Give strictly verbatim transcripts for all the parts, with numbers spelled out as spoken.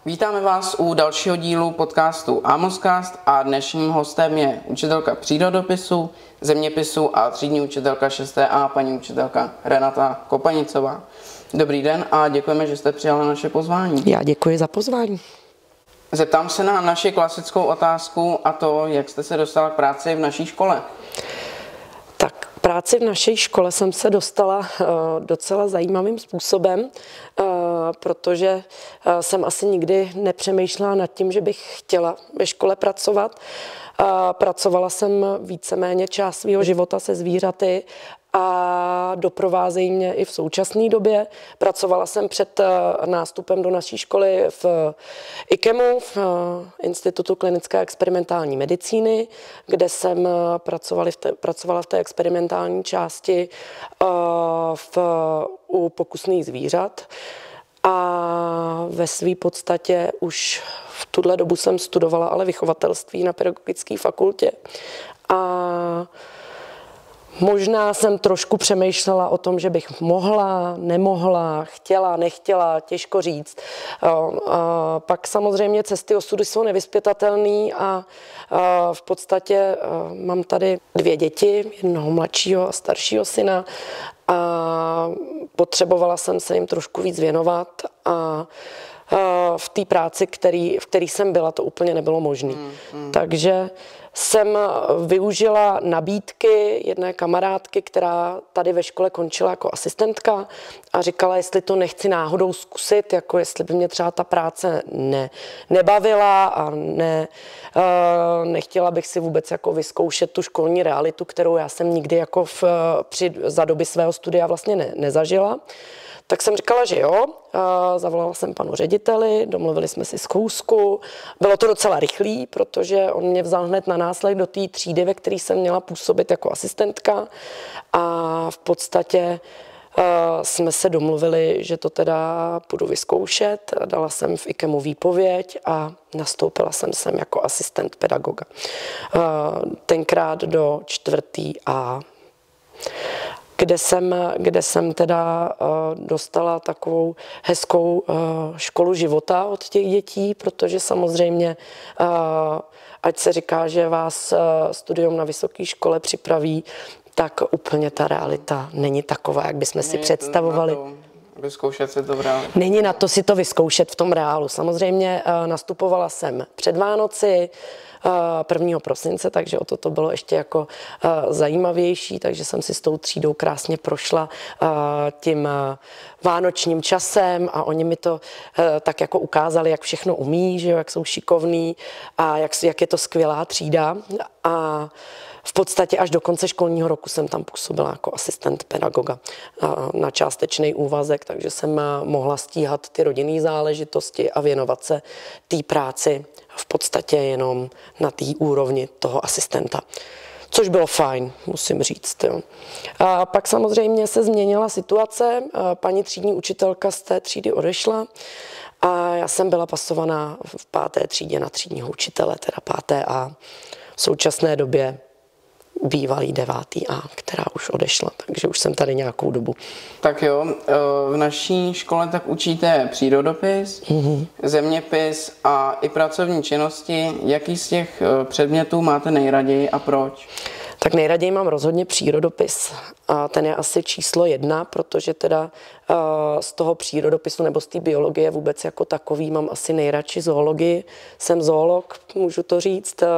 Vítáme vás u dalšího dílu podcastu Amoscast a dnešním hostem je učitelka přírodopisu, zeměpisu a třídní učitelka šesté A, paní učitelka Renata Kopanicová. Dobrý den a děkujeme, že jste přijala naše pozvání. Já děkuji za pozvání. Zeptám se na naši klasickou otázku a to, jak jste se dostala k práci v naší škole. Tak práci v naší škole jsem se dostala uh, docela zajímavým způsobem, uh, protože uh, jsem asi nikdy nepřemýšlela nad tím, že bych chtěla ve škole pracovat. Uh, pracovala jsem víceméně část svého života se zvířaty a doprovázejí mě i v současné době. Pracovala jsem před nástupem do naší školy v IKEMu, v Institutu klinické a experimentální medicíny, kde jsem pracovala v té, pracovala v té experimentální části v, u pokusných zvířat. A ve své podstatě už v tuhle dobu jsem studovala ale vychovatelství na pedagogické fakultě. A možná jsem trošku přemýšlela o tom, že bych mohla, nemohla, chtěla, nechtěla, těžko říct. A pak samozřejmě cesty osudu jsou nevyzpytatelné a v podstatě mám tady dvě děti, jednoho mladšího a staršího syna a potřebovala jsem se jim trošku víc věnovat a v té práci, který, v který jsem byla, to úplně nebylo možné. Hmm, hmm. Takže jsem využila nabídky jedné kamarádky, která tady ve škole končila jako asistentka a říkala, jestli to nechci náhodou zkusit, jako jestli by mě třeba ta práce ne, nebavila a ne, uh, nechtěla bych si vůbec jako vyzkoušet tu školní realitu, kterou já jsem nikdy jako v, při, za doby svého studia vlastně ne, nezažila. Tak jsem říkala, že jo, zavolala jsem panu řediteli, domluvili jsme si schůzku, bylo to docela rychlý, protože on mě vzal hned na následek do té třídy, ve které jsem měla působit jako asistentka a v podstatě jsme se domluvili, že to teda půjdu vyzkoušet, dala jsem v IKEMu výpověď a nastoupila jsem sem jako asistent pedagoga. Tenkrát do čtvrtý A. Kde jsem, kde jsem teda uh, dostala takovou hezkou uh, školu života od těch dětí, protože samozřejmě, uh, ať se říká, že vás uh, studium na vysoké škole připraví, tak úplně ta realita není taková, jak bychom si představovali. Vyzkoušet si to v reálu. Není na to si to vyzkoušet v tom reálu. Samozřejmě uh, nastupovala jsem před Vánoci, prvního prosince, takže o to to bylo ještě jako uh, zajímavější, takže jsem si s tou třídou krásně prošla uh, tím uh, vánočním časem a oni mi to uh, tak jako ukázali, jak všechno umí, že jo, jak jsou šikovní a jak, jak je to skvělá třída a v podstatě až do konce školního roku jsem tam působila jako asistent pedagoga na částečný úvazek, takže jsem mohla stíhat ty rodinné záležitosti a věnovat se té práci v podstatě jenom na té úrovni toho asistenta. Což bylo fajn, musím říct. Jo. A pak samozřejmě se změnila situace, paní třídní učitelka z té třídy odešla a já jsem byla pasovaná v páté třídě na třídního učitele, teda páté A. V současné době bývalý devátý A, která už odešla, takže už jsem tady nějakou dobu. Tak jo, v naší škole tak učíte přírodopis, mm-hmm. zeměpis a i pracovní činnosti. Jaký z těch předmětů máte nejraději a proč? Tak nejraději mám rozhodně přírodopis a ten je asi číslo jedna, protože teda uh, z toho přírodopisu nebo z té biologie vůbec jako takový mám asi nejradši zoologii. Jsem zoolog, můžu to říct. Uh,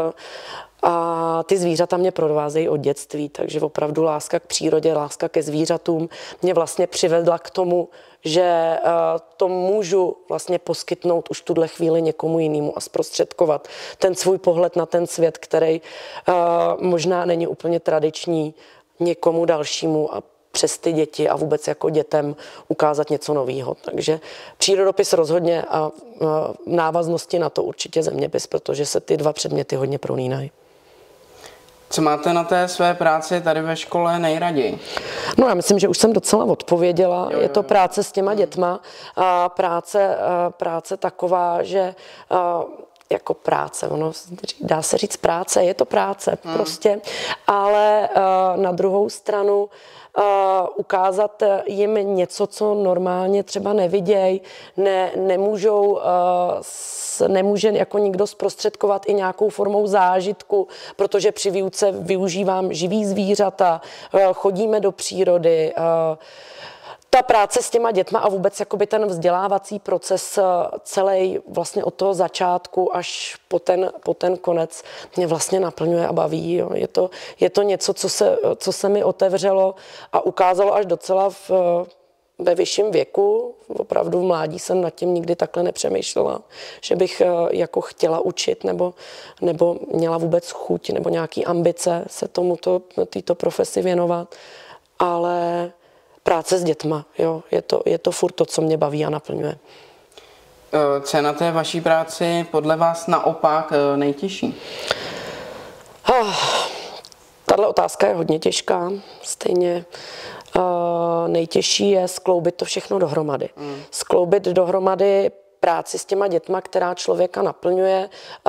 A ty zvířata mě provázejí od dětství, takže opravdu láska k přírodě, láska ke zvířatům mě vlastně přivedla k tomu, že to můžu vlastně poskytnout už v tuhle chvíli někomu jinému a zprostředkovat ten svůj pohled na ten svět, který možná není úplně tradiční někomu dalšímu a přes ty děti a vůbec jako dětem ukázat něco nového. Takže přírodopis rozhodně a v návaznosti na to určitě zeměpis, protože se ty dva předměty hodně prolínají. Co máte na té své práci tady ve škole nejraději? No já myslím, že už jsem docela odpověděla. Jo, jo. Je to práce s těma dětma. A práce, práce taková, že jako práce, ono dá se říct práce, je to práce hmm. prostě, ale uh, na druhou stranu Uh, ukázat jim něco, co normálně třeba neviděj, ne, nemůžou, uh, s, nemůže jako nikdo zprostředkovat i nějakou formou zážitku, protože při výuce využívám živý zvířata, uh, chodíme do přírody, uh, ta práce s těma dětma a vůbec jakoby ten vzdělávací proces celý vlastně od toho začátku až po ten, po ten konec mě vlastně naplňuje a baví. Jo. Je to, je to něco, co se, co se mi otevřelo a ukázalo až docela v, ve vyšším věku. Opravdu v mládí jsem nad tím nikdy takhle nepřemýšlela, že bych jako chtěla učit nebo, nebo měla vůbec chuť nebo nějaký ambice se tomuto, této profesi věnovat. Ale práce s dětma, jo, je to, je to furt to, co mě baví a naplňuje. Co je na té vaší práci podle vás naopak nejtěžší? Oh, tahle otázka je hodně těžká. Stejně uh, nejtěžší je skloubit to všechno dohromady. Mm. Skloubit dohromady práci s těma dětma, která člověka naplňuje, uh,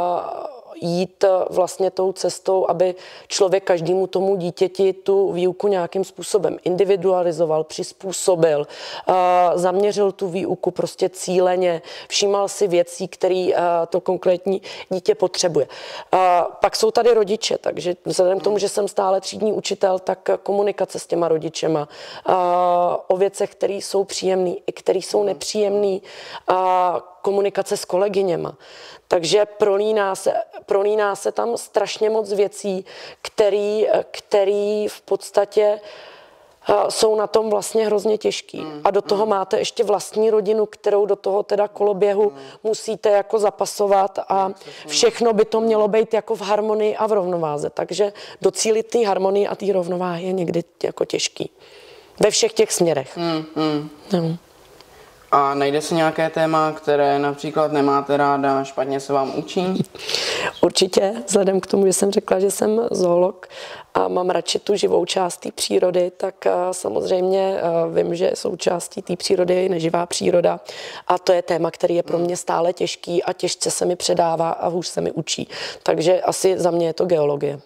jít vlastně tou cestou, aby člověk každému tomu dítěti tu výuku nějakým způsobem individualizoval, přizpůsobil, zaměřil tu výuku prostě cíleně, všímal si věcí, které to konkrétní dítě potřebuje. Pak jsou tady rodiče, takže vzhledem k tomu, že jsem stále třídní učitel, tak komunikace s těma rodičema o věcech, které jsou příjemné i které jsou nepříjemné, komunikace s kolegyněma. Takže prolíná se, prolíná se tam strašně moc věcí, který, který v podstatě jsou na tom vlastně hrozně těžký. A do toho máte ještě vlastní rodinu, kterou do toho teda koloběhu musíte jako zapasovat a všechno by to mělo být jako v harmonii a v rovnováze. Takže docílit té harmonie a té rovnováhy je někdy jako těžký. Ve všech těch směrech. Mm, mm. No. A najde se nějaké téma, které například nemáte ráda, špatně se vám učí? Určitě, vzhledem k tomu, že jsem řekla, že jsem zoolog a mám radši tu živou část té přírody, tak samozřejmě vím, že součástí té přírody je neživá příroda a to je téma, který je pro mě stále těžký a těžce se mi předává a hůř se mi učí. Takže asi za mě je to geologie.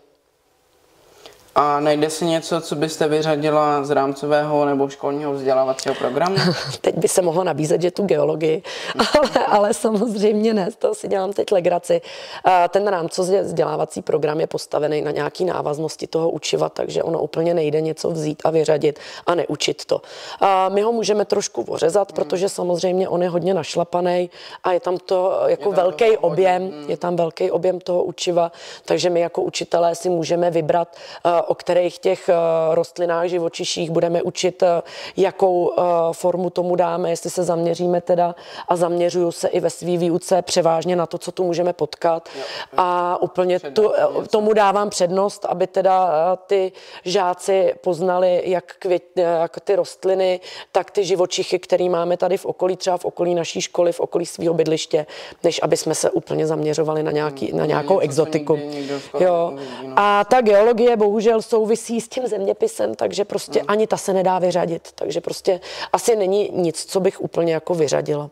A najde se něco, co byste vyřadila z rámcového nebo školního vzdělávacího programu? Teď by se mohlo nabízet, že tu geologii, ale, ale samozřejmě ne, to si dělám teď legraci. Ten rámcový vzdělávací program je postavený na nějaký návaznosti toho učiva, takže ono úplně nejde něco vzít a vyřadit a neučit to. A my ho můžeme trošku ořezat, hmm. protože samozřejmě on je hodně našlapaný a je tam to jako je tam velký objem, hmm. je tam velký objem toho učiva, takže my jako učitelé si můžeme vybrat, o kterých těch rostlinách, živočiších budeme učit, jakou formu tomu dáme, jestli se zaměříme teda a zaměřuju se i ve svý výuce převážně na to, co tu můžeme potkat jo, a úplně tu, tomu dávám přednost, aby teda ty žáci poznali jak, květ, jak ty rostliny, tak ty živočichy, které máme tady v okolí, třeba v okolí naší školy, v okolí svého bydliště, než aby jsme se úplně zaměřovali na, nějaký, na nějakou něco, exotiku. Jo. A ta geologie bohužel souvisí s tím zeměpisem, takže prostě hmm. ani ta se nedá vyřadit. Takže prostě asi není nic, co bych úplně jako vyřadila.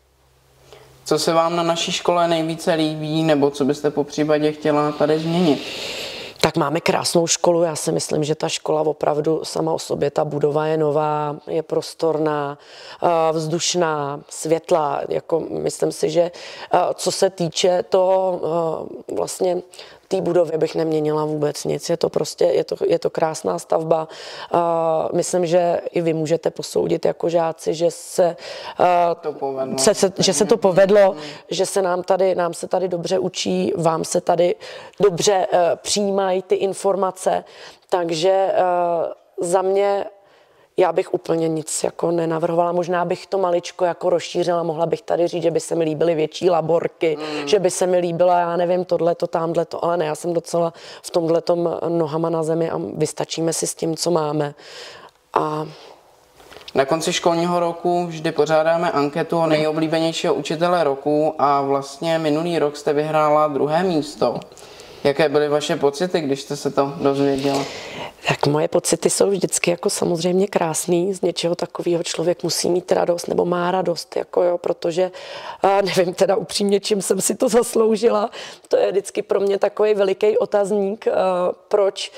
Co se vám na naší škole nejvíce líbí, nebo co byste po případě chtěla tady změnit? Tak máme krásnou školu, já si myslím, že ta škola opravdu sama o sobě, ta budova je nová, je prostorná, vzdušná, světlá, jako myslím si, že co se týče toho vlastně té budovy bych neměnila vůbec nic, je to prostě, je to, je to krásná stavba. Myslím, že i vy můžete posoudit jako žáci, že se to povedlo, se, se, že, se to povedlo, že se nám tady, nám se tady dobře učí, vám se tady dobře přijímají ty informace, takže za mě já bych úplně nic jako nenavrhovala. Možná bych to maličko jako rozšířila. Mohla bych tady říct, že by se mi líbily větší laborky, mm. že by se mi líbila, já nevím, tohleto, tamhleto, ale ne, já jsem docela v tomhletom nohama na zemi a vystačíme si s tím, co máme. A na konci školního roku vždy pořádáme anketu o nejoblíbenějšího učitele roku a vlastně minulý rok jste vyhrála druhé místo. Jaké byly vaše pocity, když jste se to dozvěděla? Tak moje pocity jsou vždycky jako samozřejmě krásný, z něčeho takového člověk musí mít radost nebo má radost, jako jo, protože nevím teda upřímně, čím jsem si to zasloužila, to je vždycky pro mě takový veliký otazník, proč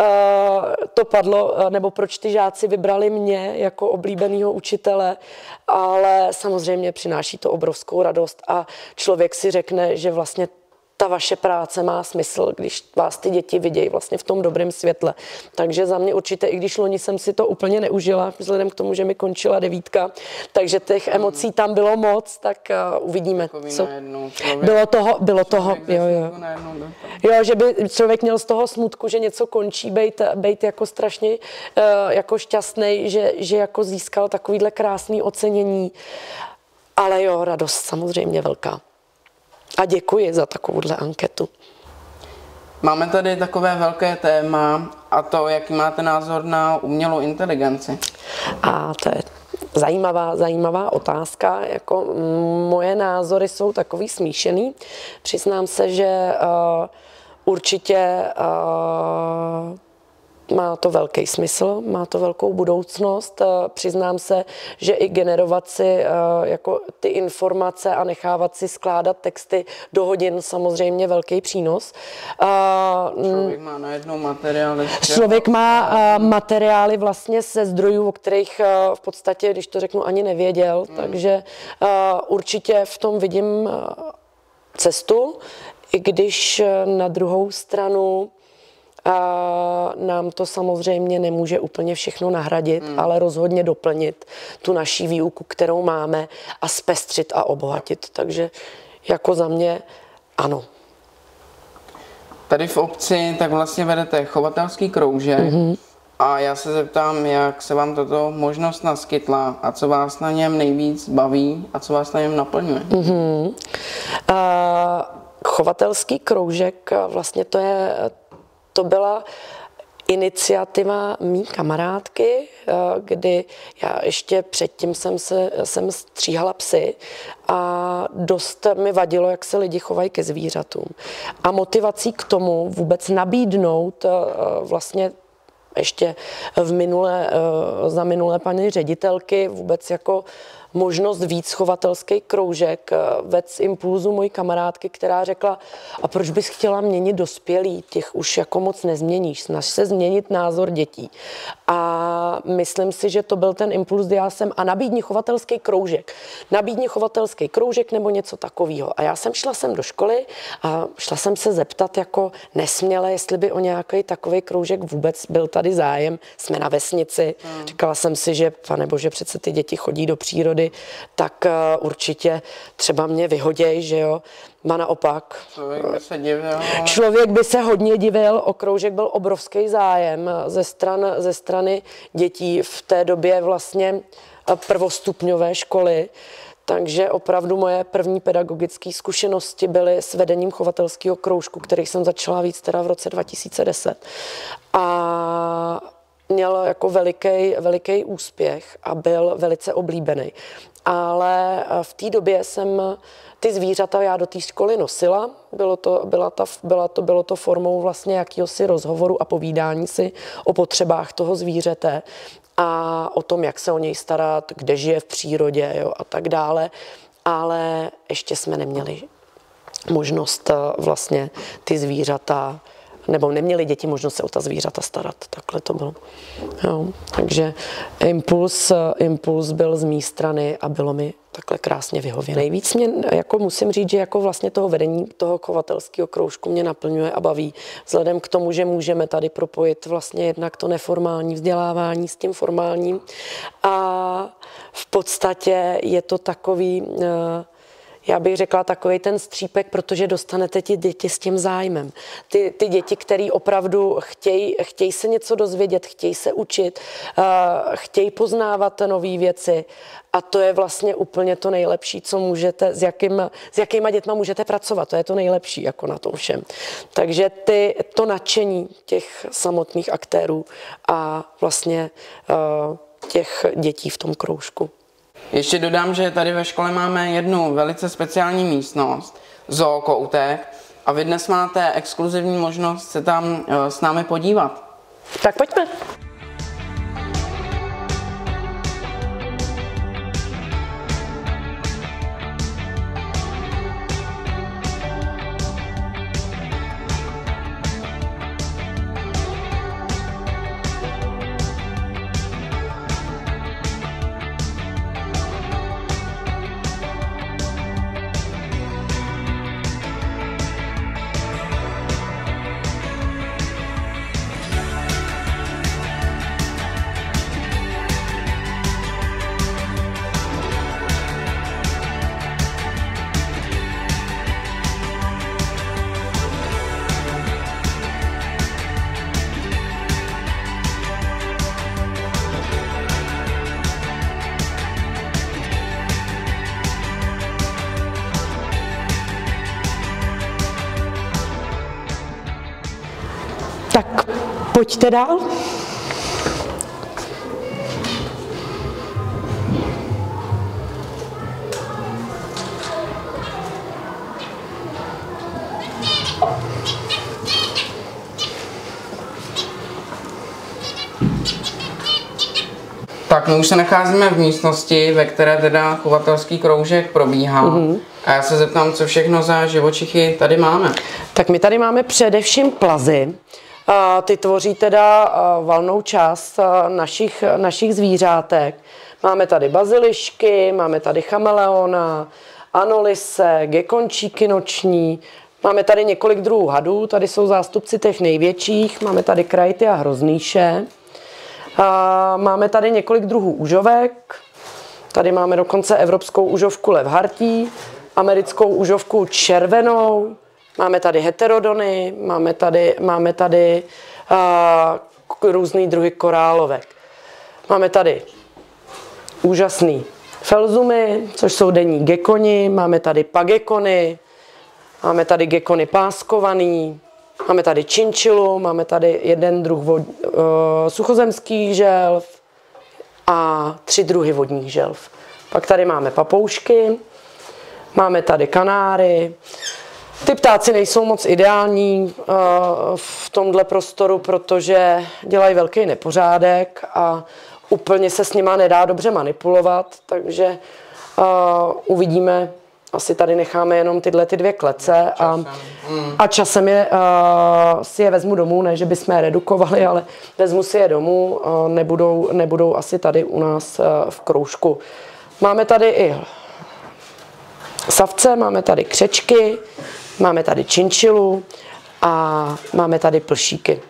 to padlo, nebo proč ty žáci vybrali mě jako oblíbenýho učitele, ale samozřejmě přináší to obrovskou radost a člověk si řekne, že vlastně ta vaše práce má smysl, když vás ty děti vidějí vlastně v tom dobrém světle. Takže za mě určitě, i když loni jsem si to úplně neužila, vzhledem k tomu, že mi končila devítka, takže těch emocí tam bylo moc, tak uh, uvidíme. Co... Bylo toho, bylo toho, jo, jo. Jo, že by člověk měl z toho smutku, že něco končí, bejt, bejt jako strašně uh, jako šťastnej, že, že jako získal takovýhle krásný ocenění. Ale jo, radost samozřejmě velká. A děkuji za takovouhle anketu. Máme tady takové velké téma a to, jaký máte názor na umělou inteligenci. A to je zajímavá, zajímavá otázka. Jako moje názory jsou takový smíšený. Přiznám se, že uh, určitě uh, má to velký smysl, má to velkou budoucnost. Přiznám se, že i generovat si jako ty informace a nechávat si skládat texty do hodin samozřejmě velký přínos. Člověk má najednou materiály. Člověk má materiály vlastně ze zdrojů, o kterých v podstatě, když to řeknu, ani nevěděl. Hmm. Takže určitě v tom vidím cestu, i když na druhou stranu a nám to samozřejmě nemůže úplně všechno nahradit, hmm. ale rozhodně doplnit tu naší výuku, kterou máme a zpestřit a obohatit. Takže jako za mě ano. Tady v obci tak vlastně vedete chovatelský kroužek mm-hmm. a já se zeptám, jak se vám tato možnost naskytla a co vás na něm nejvíc baví a co vás na něm naplňuje. Mm-hmm. Uh, chovatelský kroužek vlastně to je To byla iniciativa mý kamarádky, kdy já ještě předtím jsem, se, jsem stříhala psy a dost mi vadilo, jak se lidi chovají ke zvířatům. A motivací k tomu vůbec nabídnout vlastně ještě v minulé, za minulé paní ředitelky vůbec jako možnost víc chovatelský kroužek vedl z impulzu mojí kamarádky, která řekla, a proč bys chtěla měnit dospělí, těch už jako moc nezměníš, snaž se změnit názor dětí. A myslím si, že to byl ten impuls, kdy já jsem, a nabídni chovatelský kroužek, nabídni chovatelský kroužek nebo něco takového. A já jsem šla sem do školy a šla jsem se zeptat jako nesměle, jestli by o nějaký takový kroužek vůbec byl tady zájem. Jsme na vesnici, hmm. říkala jsem si, že panebože, přece ty děti chodí do přírody, tak uh, určitě třeba mě vyhoděj, že jo. A naopak. Člověk by se divil. Člověk by se hodně divil, o kroužek byl obrovský zájem ze, stran, ze strany dětí v té době vlastně prvostupňové školy. Takže opravdu moje první pedagogické zkušenosti byly s vedením chovatelského kroužku, který jsem začala víc teda v roce dva tisíce deset. A měl jako veliký, veliký úspěch a byl velice oblíbený. Ale v té době jsem ty zvířata já do té školy nosila. Bylo to, byla ta, byla to, bylo to formou vlastně jakýhosi rozhovoru a povídání si o potřebách toho zvířete a o tom, jak se o něj starat, kde žije v přírodě, jo, a tak dále. Ale ještě jsme neměli možnost vlastně ty zvířata, nebo neměli děti možnost se o ta zvířata starat. Takhle to bylo. Jo. Takže impuls, impuls byl z mé strany a bylo mi takhle krásně vyhověno. Nejvíc mě, jako musím říct, že jako vlastně toho vedení toho chovatelského kroužku mě naplňuje a baví. Vzhledem k tomu, že můžeme tady propojit vlastně jednak to neformální vzdělávání s tím formálním. A v podstatě je to takový, já bych řekla takový ten střípek, protože dostanete ti děti s tím zájmem. Ty, ty děti, který opravdu chtějí chtěj se něco dozvědět, chtějí se učit, uh, chtějí poznávat nové věci. A to je vlastně úplně to nejlepší, co můžete, s, jakým, s jakýma dětma můžete pracovat. To je to nejlepší jako na tom všem. Takže ty, to nadšení těch samotných aktérů a vlastně uh, těch dětí v tom kroužku. Ještě dodám, že tady ve škole máme jednu velice speciální místnost, zookoutek, A vy dnes máte exkluzivní možnost se tam s námi podívat. Tak pojďme. Tak pojďte dál. Tak my už se nacházíme v místnosti, ve které teda chovatelský kroužek probíhá. Mm-hmm. A já se zeptám, co všechno za živočichy tady máme. Tak my tady máme především plazy. Ty tvoří teda valnou část našich, našich zvířátek. Máme tady bazilišky, máme tady chameleona, anolise, gekončíky noční. Máme tady několik druhů hadů, tady jsou zástupci těch největších. Máme tady krajty a hroznýše. Máme tady několik druhů užovek. Tady máme dokonce evropskou užovku levhartí, americkou užovku červenou. Máme tady heterodony, máme tady, máme tady uh, různý druhy korálovek. Máme tady úžasný felzumy, což jsou denní gekoni, máme tady pagekony, máme tady gekony páskovaný, máme tady činčilu, máme tady jeden druh vod, uh, suchozemských želv a tři druhy vodních želv. Pak tady máme papoušky, máme tady kanáry. Ty ptáci nejsou moc ideální uh, v tomhle prostoru, protože dělají velký nepořádek a úplně se s nima nedá dobře manipulovat, takže uh, uvidíme, asi tady necháme jenom tyhle ty dvě klece a, a časem je, uh, si je vezmu domů, ne, že bychom je redukovali, ale vezmu si je domů, uh, nebudou, nebudou asi tady u nás uh, v kroužku. Máme tady i savce, máme tady křečky, máme tady činčilu a máme tady plšíky.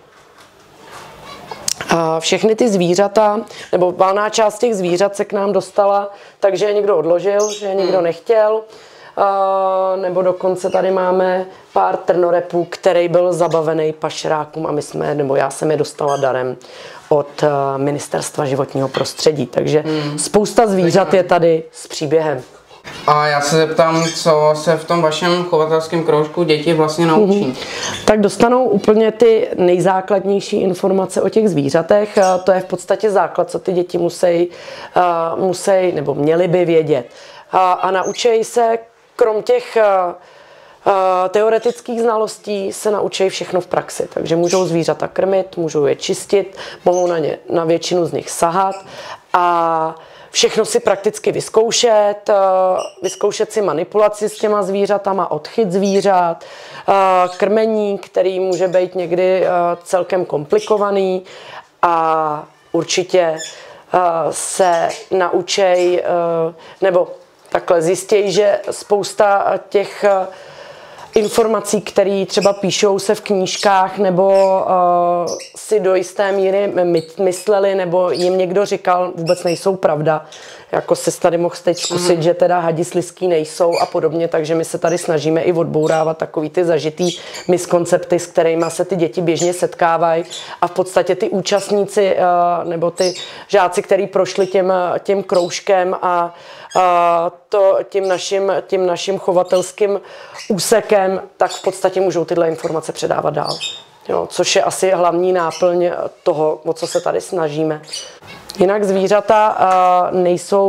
A všechny ty zvířata, nebo valná část těch zvířat se k nám dostala, takže je někdo odložil, že je někdo nechtěl. A nebo dokonce tady máme pár trnorepů, který byl zabavený pašerákům a my jsme, nebo já jsem je dostala darem od Ministerstva životního prostředí. Takže hmm. spousta zvířat je tady s příběhem. A já se zeptám, co se v tom vašem chovatelském kroužku děti vlastně naučí? Mm-hmm. Tak dostanou úplně ty nejzákladnější informace o těch zvířatech. To je v podstatě základ, co ty děti musí, musí nebo měly by vědět. A, a naučí se, krom těch teoretických znalostí, se naučí všechno v praxi. Takže můžou zvířata krmit, můžou je čistit, mohou na ně, na většinu z nich sahat a všechno si prakticky vyzkoušet, vyzkoušet si manipulaci s těma zvířatama, odchyt zvířat, krmení, který může být někdy celkem komplikovaný a určitě se naučej, nebo takhle zjistějí, že spousta těch informací, které třeba píšou se v knížkách nebo uh, si do jisté míry mysleli nebo jim někdo říkal, vůbec nejsou pravda. Jako se tady mohl teď zkusit, mm. že teda hadi slizký nejsou a podobně, takže my se tady snažíme i odbourávat takový ty zažitý miskoncepty, s kterými se ty děti běžně setkávají a v podstatě ty účastníci uh, nebo ty žáci, kteří prošli tím, tím kroužkem a a to tím naším, tím naším chovatelským úsekem, tak v podstatě můžou tyhle informace předávat dál. Jo, což je asi hlavní náplň toho, o co se tady snažíme. Jinak zvířata nejsou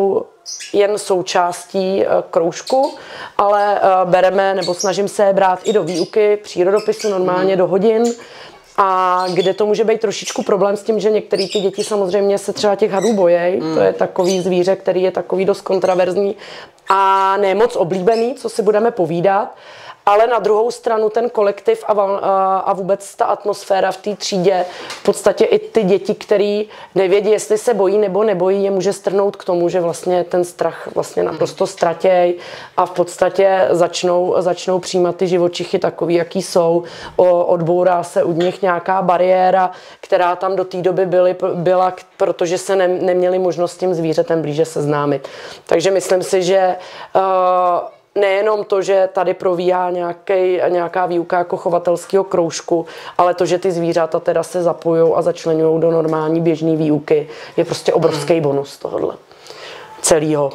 jen součástí kroužku, ale bereme nebo snažím se brát i do výuky přírodopisu normálně do hodin. A kde to může být trošičku problém s tím, že některé ty děti samozřejmě se třeba těch hadů bojejí. Mm. To je takový zvíře, který je takový dost kontraverzní a ne moc oblíbený, co si budeme povídat. Ale na druhou stranu ten kolektiv a, a vůbec ta atmosféra v té třídě, v podstatě i ty děti, který nevědí, jestli se bojí nebo nebojí, je může strhnout k tomu, že vlastně ten strach vlastně naprosto ztratěj a v podstatě začnou, začnou přijímat ty živočichy takový, jaký jsou. O, odbourá se u nich nějaká bariéra, která tam do té doby byly, byla, protože se ne, neměli možnost s tím zvířetem blíže seznámit. Takže myslím si, že uh, nejenom to, že tady probíhá nějaký, nějaká výuka jako chovatelského kroužku, ale to, že ty zvířata teda se zapojují a začleňují do normální běžné výuky, je prostě obrovský bonus tohohle celého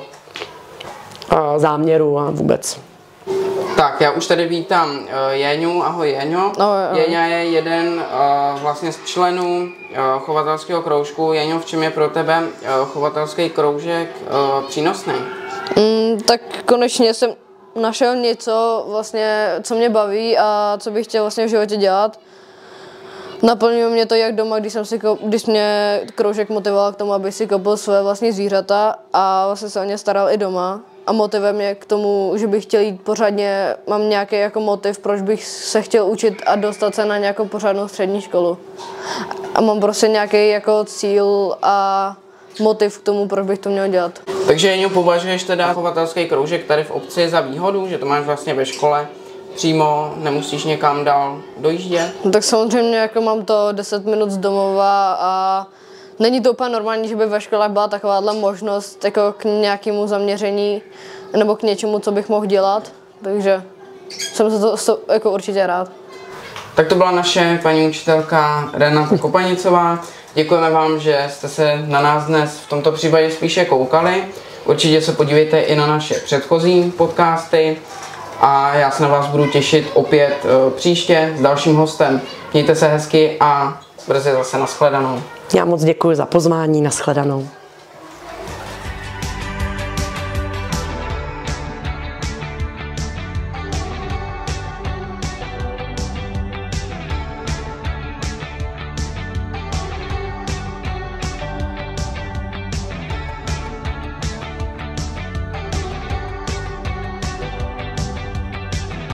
záměru a vůbec. Tak, já už tady vítám uh, Jeňu. Ahoj Jeňo. No, Jeňa je jeden uh, vlastně z členů uh, chovatelského kroužku. Jeňo, v čem je pro tebe uh, chovatelský kroužek uh, přínosný? Mm, tak konečně jsem našel něco, vlastně, co mě baví a co bych chtěl vlastně v životě dělat. Naplňuje mě to jak doma, když, jsem si, když mě kroužek motivoval k tomu, abych si koupil své vlastní zvířata a vlastně se o ně staral i doma. A motivuje mě k tomu, že bych chtěl jít pořádně, mám nějaký jako motiv, proč bych se chtěl učit a dostat se na nějakou pořádnou střední školu. A mám prostě nějaký jako cíl a motiv k tomu, proč bych to měl dělat. Takže Jeňo, považuješ teda chovatelský kroužek tady v obci za výhodu, že to máš vlastně ve škole přímo, nemusíš někam dál dojíždět? No tak samozřejmě jako mám to deset minut z domova a není to úplně normální, že by ve školách byla takováhle možnost jako k nějakému zaměření nebo k něčemu, co bych mohl dělat, takže jsem se to, to jako určitě rád. Tak to byla naše paní učitelka Renata Kopanicová. Děkujeme vám, že jste se na nás dnes v tomto případě spíše koukali. Určitě se podívejte i na naše předchozí podcasty a já se na vás budu těšit opět příště s dalším hostem. Mějte se hezky a brzy zase nashledanou. Já moc děkuji za pozvání, nashledanou.